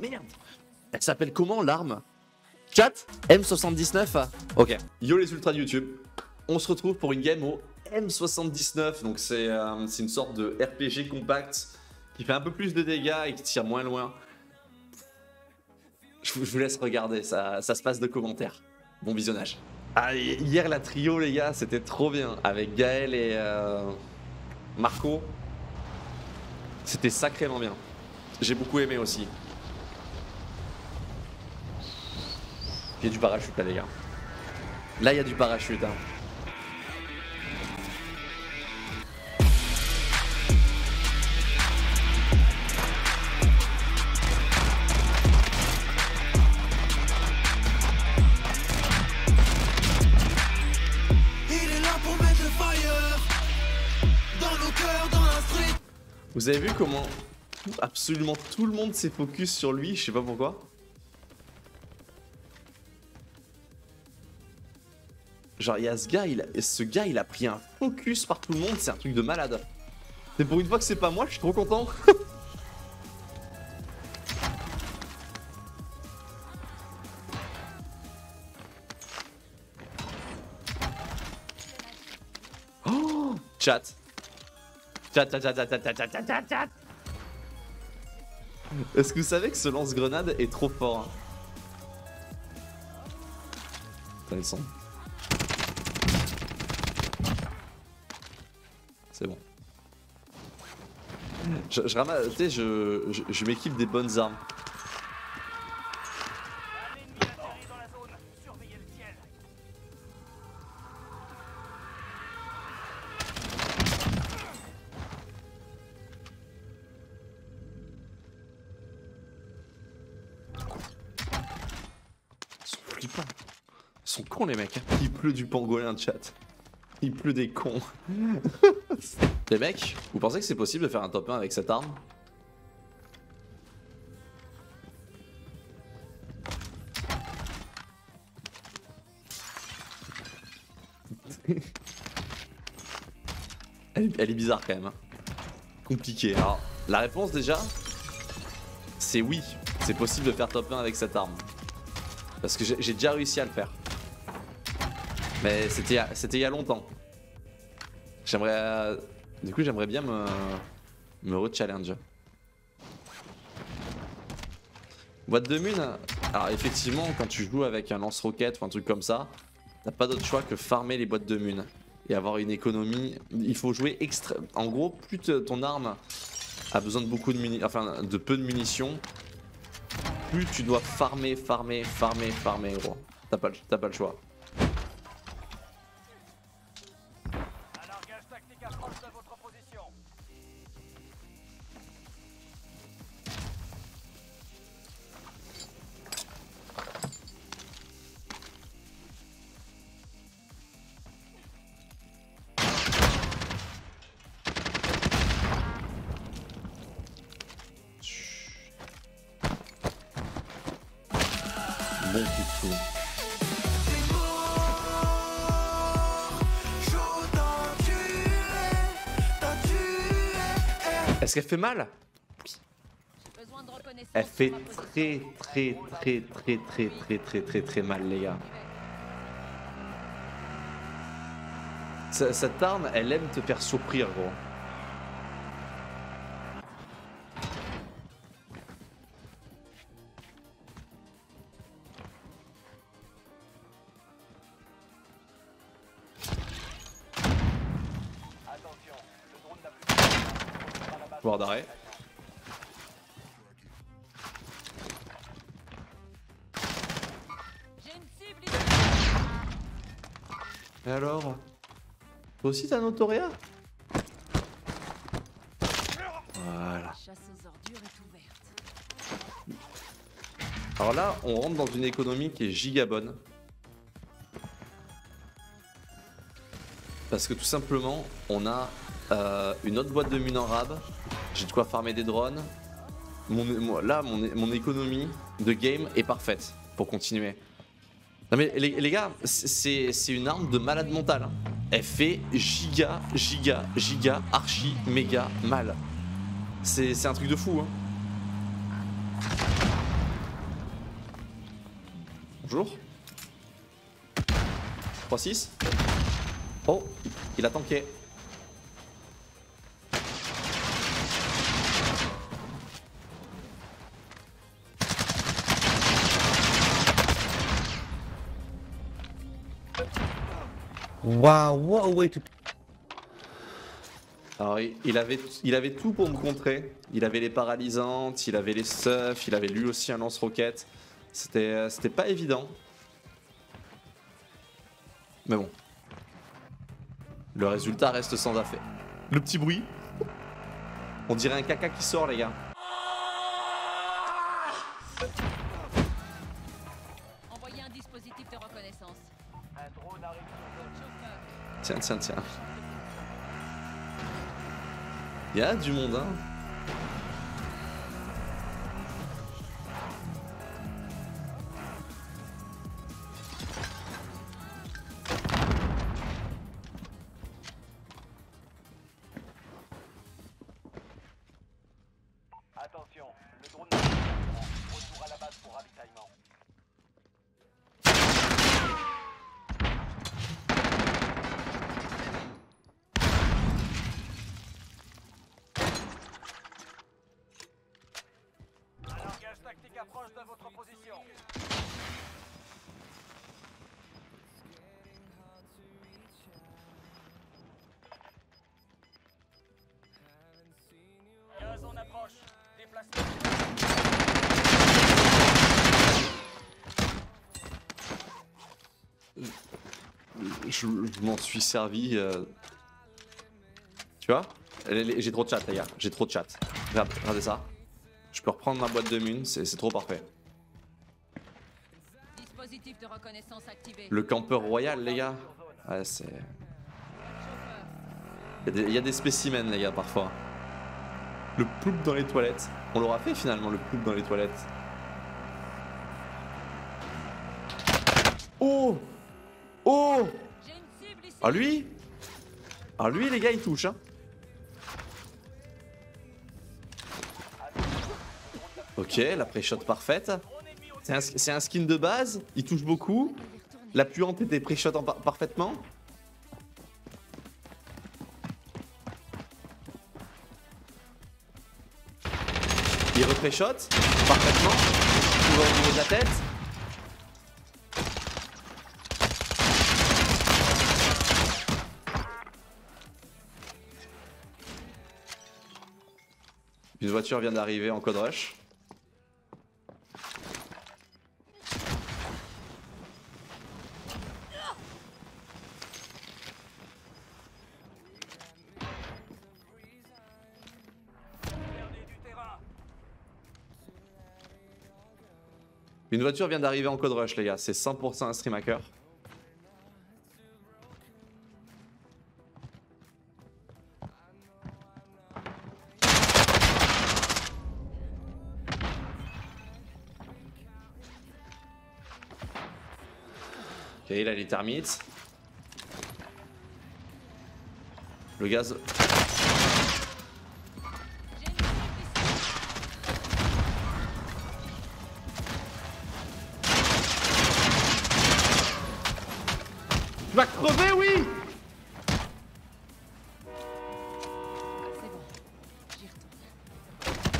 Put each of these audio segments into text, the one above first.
Merde. Elle s'appelle comment l'arme? Chat M79. Ok. Yo les ultras de YouTube. On se retrouve pour une game au M79. Donc c'est une sorte de RPG compact qui fait un peu plus de dégâts et qui tire moins loin. Je vous laisse regarder, ça se passe de commentaires. Bon visionnage. Ah, hier la trio les gars, c'était trop bien. Avec Gaël et Marco. C'était sacrément bien. J'ai beaucoup aimé aussi. Il y a du parachute là les gars. Là il y a du parachute hein. Vous avez vu comment absolument tout le monde s'est focus sur lui, je sais pas pourquoi. Genre il y a ce gars il a pris un focus par tout le monde, c'est un truc de malade. C'est pour une fois que c'est pas moi, je suis trop content. Oh, chat. Chat. Est-ce que vous savez que ce lance-grenade est trop fort hein? Attends, ils sont... C'est bon. Je ramasse, tu sais, je m'équipe des bonnes armes. Ils sont cons les mecs. Il pleut du pangolin chat. Il pleut des cons. Les mecs, vous pensez que c'est possible de faire un top 1 avec cette arme? elle est bizarre quand même. Hein. Compliqué. Alors, la réponse déjà, c'est oui. C'est possible de faire top 1 avec cette arme. Parce que j'ai déjà réussi à le faire. Mais c'était il y a longtemps. J'aimerais... Du coup j'aimerais bien me re-challenge. Boîte de mine. Alors effectivement quand tu joues avec un lance-roquette ou un truc comme ça, t'as pas d'autre choix que farmer les boîtes de mine. Et avoir une économie. Il faut jouer extra... En gros plus ton arme a besoin de beaucoup de munitions, enfin de peu de munitions, plus tu dois farmer gros. T'as pas le choix. Bon coup de fou. Est-ce qu'elle fait mal? Elle fait très mal les gars. Cette arme, elle aime te faire surprendre gros. Pouvoir d'arrêt. Et alors? Toi aussi t'as un autoréa? Voilà. Alors là, on rentre dans une économie qui est giga bonne. Parce que tout simplement, on a une autre boîte de mine en rab. J'ai de quoi farmer des drones. Mon économie de game est parfaite pour continuer. Non mais les gars, c'est une arme de malade mental. Elle fait giga, archi, méga mal. C'est un truc de fou. Hein. bonjour. 3-6. Oh, il a tanké. Waouh, ouais, tout. Alors il avait tout pour me contrer. Il avait les paralysantes, il avait les stuffs, il avait lui aussi un lance-roquette. C'était pas évident. Mais bon. Le résultat reste sans affaire. Le petit bruit. On dirait un caca qui sort les gars. Envoyez un dispositif de reconnaissance. Un drone arrive Tiens, tiens, tiens. Il y a du monde, hein. Attention, le drone retour à la base pour ravitaillement. Un langage tactique approche de votre position. Gaz en approche. Déplacement. Je m'en suis servi. Tu vois? J'ai trop de chat, les gars. J'ai trop de chat. Regardez ça. Je peux reprendre ma boîte de mun, c'est trop parfait. Dispositif de reconnaissance activé. Le campeur royal, les gars. Ouais, c'est. Il y a des spécimens, les gars, parfois. Le ploup dans les toilettes. On l'aura fait finalement, le ploup dans les toilettes. Oh! Oh! J'ai une cible ici. Ah lui? Ah lui, les gars, il touche, hein. Ok, la pré-shot parfaite. C'est un skin de base, il touche beaucoup. La puante était pré-shot parfaitement. Il repré-shot parfaitement. Il va au niveau de la tête. Une voiture vient d'arriver en code rush. Une voiture vient d'arriver en code rush, les gars. C'est 100% un stream hacker. Ok, il a les termites. Le gaz. Tu vas crever, oui! C'est bon. J'y retourne.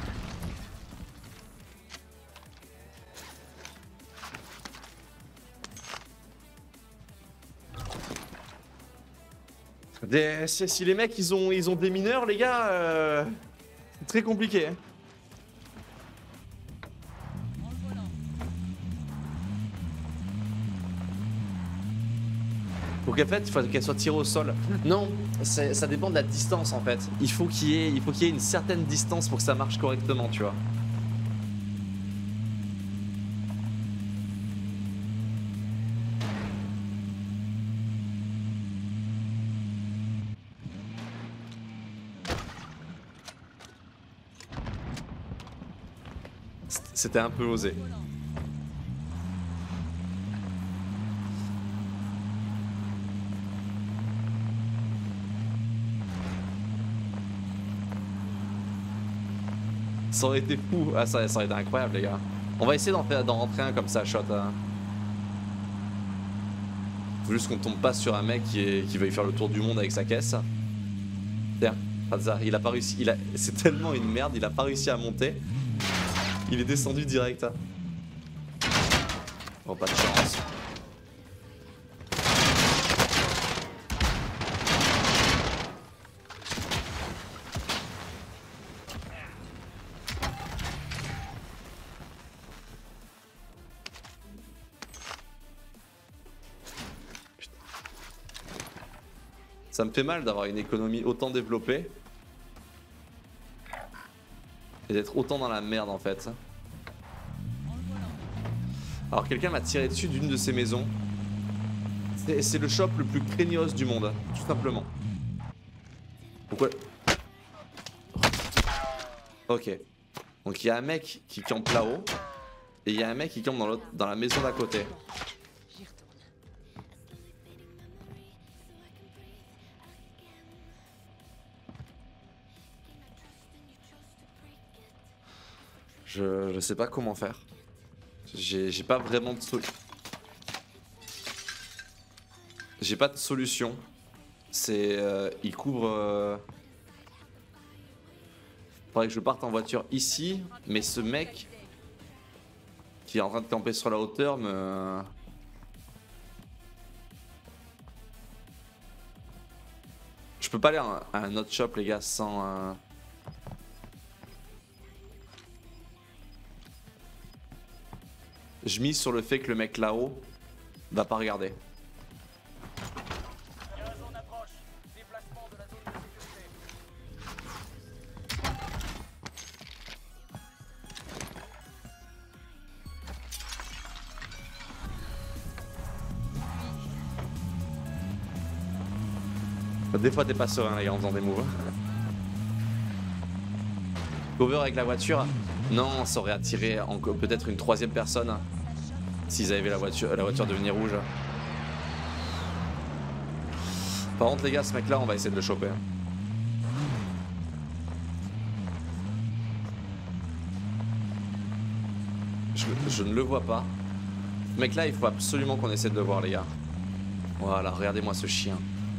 Si les mecs ils ont des mineurs, les gars, c'est très compliqué. Hein. En le volant. Donc en fait, il faut qu'elle soit tirée au sol. Non, ça dépend de la distance en fait. Il faut qu'il y ait une certaine distance pour que ça marche correctement, tu vois. C'était un peu osé. Ça aurait été fou. Ah, ça aurait été incroyable, les gars. On va essayer d'en rentrer un comme ça, shot. Hein. Faut juste qu'on tombe pas sur un mec qui va y faire le tour du monde avec sa caisse. Tiens, Fazza, il a pas réussi. C'est tellement une merde, il a pas réussi à monter. Il est descendu direct. Oh, pas de chance. Ça me fait mal d'avoir une économie autant développée et d'être autant dans la merde en fait. Alors quelqu'un m'a tiré dessus d'une de ces maisons. C'est le shop le plus craignos du monde, tout simplement. Pourquoi? Ok. Donc il y a un mec qui campe là-haut et il y a un mec qui campe dans la maison d'à côté. Je sais pas comment faire. J'ai pas vraiment de solution. J'ai pas de solution. C'est il couvre. Faudrait que je parte en voiture ici, mais ce mec qui est en train de camper sur la hauteur me. Je peux pas aller à un autre shop les gars sans. Je mise sur le fait que le mec là-haut va pas regarder. Des fois t'es pas serein les gars en faisant des moves. Cover avec la voiture. Non, ça aurait attiré peut-être une troisième personne s'ils avaient la voiture devenir rouge. Par contre les gars, ce mec là on va essayer de le choper. Je ne le vois pas. Ce mec là il faut absolument qu'on essaie de le voir les gars. Voilà, regardez-moi ce chien.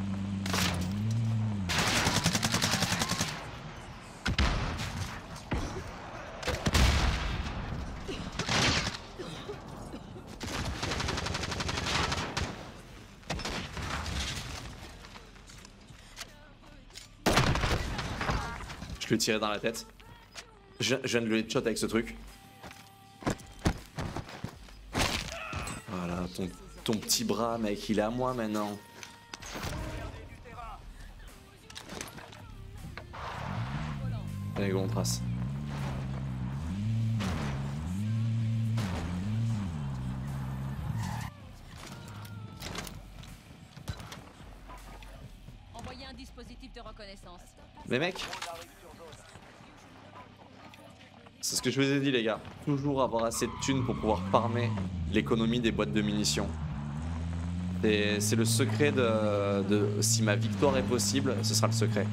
Je lui ai tiré dans la tête. Je viens de le headshot avec ce truc. Voilà, ton petit bras, mec, il est à moi maintenant. Allez, go, on trace. Envoyez un dispositif de reconnaissance. Mais mec, c'est ce que je vous ai dit les gars, toujours avoir assez de thunes pour pouvoir farmer l'économie des boîtes de munitions. C'est le secret de si ma victoire est possible, ce sera le secret.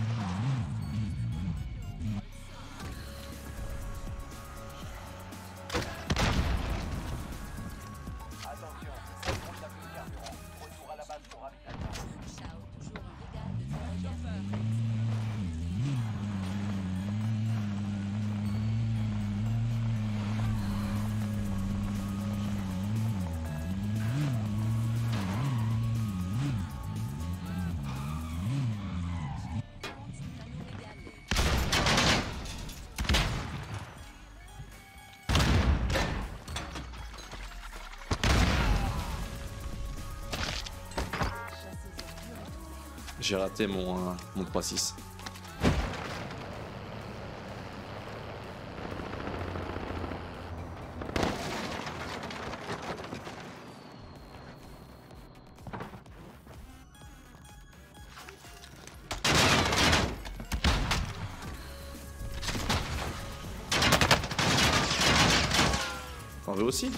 J'ai raté mon 3-6. T'en veux aussi?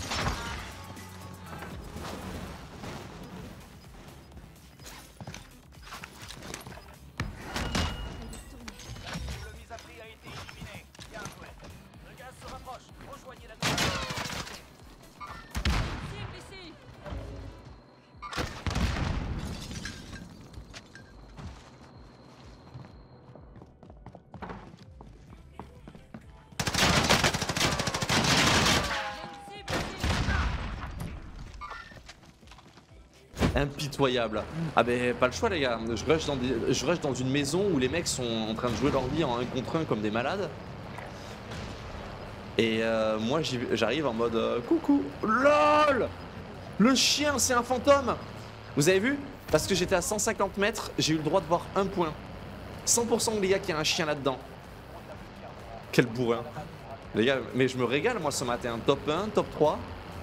Impitoyable. Ah ben pas le choix les gars, je rush dans une maison où les mecs sont en train de jouer leur vie en 1 contre 1 comme des malades. Et moi j'arrive en mode coucou. LOL. Le chien c'est un fantôme. Vous avez vu? Parce que j'étais à 150 mètres, j'ai eu le droit de voir un point. 100% les gars qu'il y a un chien là-dedans. Quel bourrin. Les gars, mais je me régale moi ce matin. Top 1, top 3.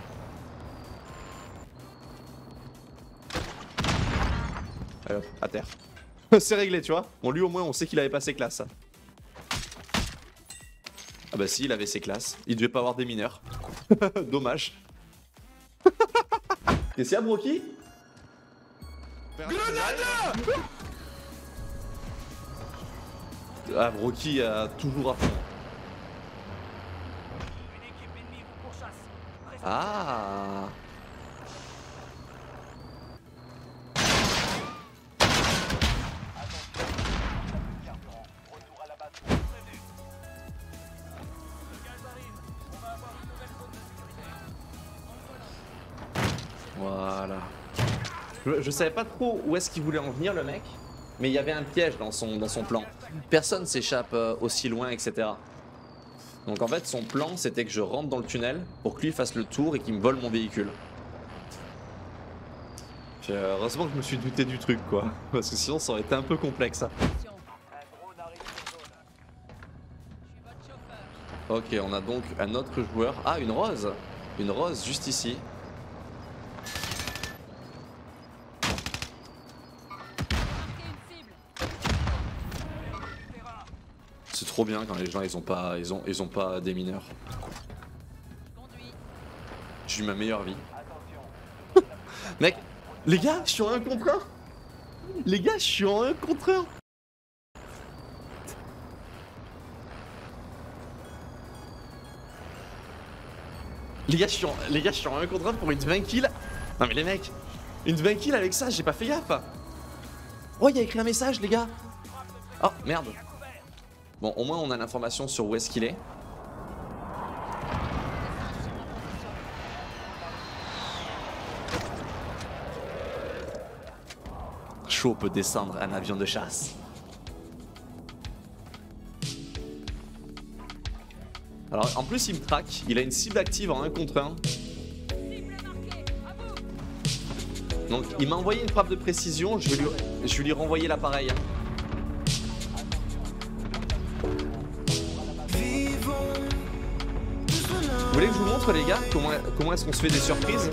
Allez hop, à terre. C'est réglé, tu vois. Bon, lui au moins, on sait qu'il avait pas ses classes. Ah bah si, il avait ses classes. Il devait pas avoir des mineurs. Dommage. Qu'est-ce qu'il y a, Brocky? Grenade! Ah, Brocky a toujours à fond. Ah. Voilà. Je savais pas trop où est-ce qu'il voulait en venir le mec, mais il y avait un piège dans son plan. Personne s'échappe aussi loin, etc. Donc en fait son plan c'était que je rentre dans le tunnel pour que lui fasse le tour et qu'il me vole mon véhicule. Heureusement que je me suis douté du truc quoi, parce que sinon ça aurait été un peu complexe. Ok, on a donc un autre joueur. Ah, une rose. Une rose juste ici. C'est trop bien quand les gens ils ont pas des mineurs. J'ai eu ma meilleure vie. Mec, les gars, je suis en 1 contre 1. Les gars, je suis en 1 contre 1. Les gars, je suis en 1 contre 1 pour une 20 kills. Non mais les mecs, une 20 kills avec ça, j'ai pas fait gaffe. Oh, il y a écrit un message, les gars. Oh, merde. Bon, au moins on a l'information sur où est-ce qu'il est. Chaud peut descendre un avion de chasse. Alors en plus il me traque, il a une cible active en 1 contre 1. Donc il m'a envoyé une frappe de précision, je vais lui renvoyer l'appareil. Vous voulez que je vous montre les gars comment est-ce qu'on se fait des surprises?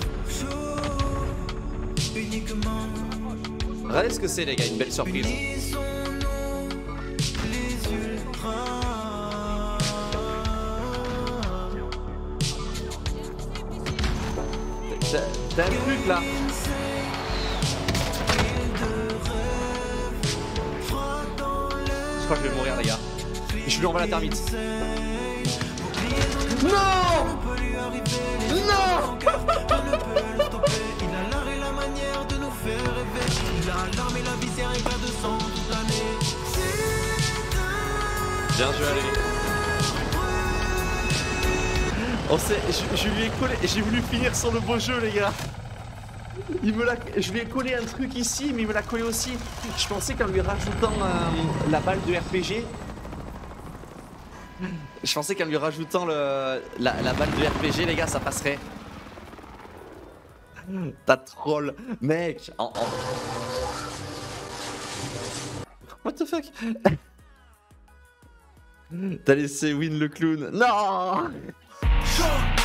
Regardez ce que c'est les gars, une belle surprise. T'as un truc là. Je crois que je vais mourir les gars. Je lui envoie la thermite. Non! Non! Bien joué, allez. Je lui ai collé, j'ai voulu finir sur le beau jeu les gars. Je lui ai collé un truc ici, mais il me l'a collé aussi. Je pensais qu'en lui rajoutant la balle de RPG, la balle de RPG les gars, ça passerait. T'as troll, mec. What the fuck? T'as laissé win le clown. Non!